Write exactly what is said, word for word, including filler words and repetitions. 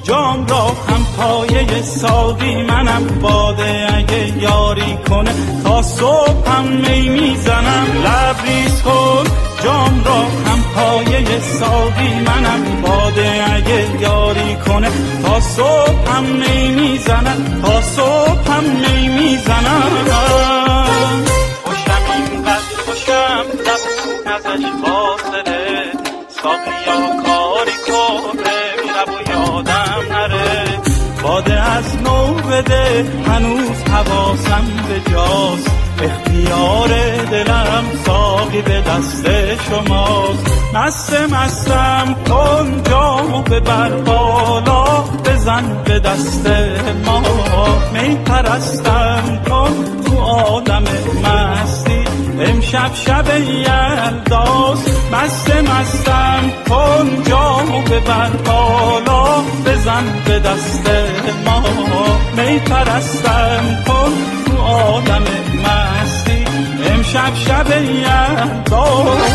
جام را هم پایه ساقی منم، باده اگه یاری کنه تا صبح هم می میزنم. لبریز کن جام را هم پایه ساقی منم، باده اگه یاری کنه تا صبح هم می میزنم، تا صبح هم می میزنم. خوشم اینقدر خوشم نبود ازش فاصله، ساقیا کاری کنه میرم و یادم نره. باده از نو بده هنوز حواسم به جاست، اختیار دلم ساقی به دست شماست. مست مستم کن جامو ببر بالا، بزن به دست ما می پرستم کن تو عالم مستی، امشب شب یلداست. مست مستم کن جامو ببر بالا، بزن به دست ما می پرستم کن تو عالم مستی، امشب شب یلداست.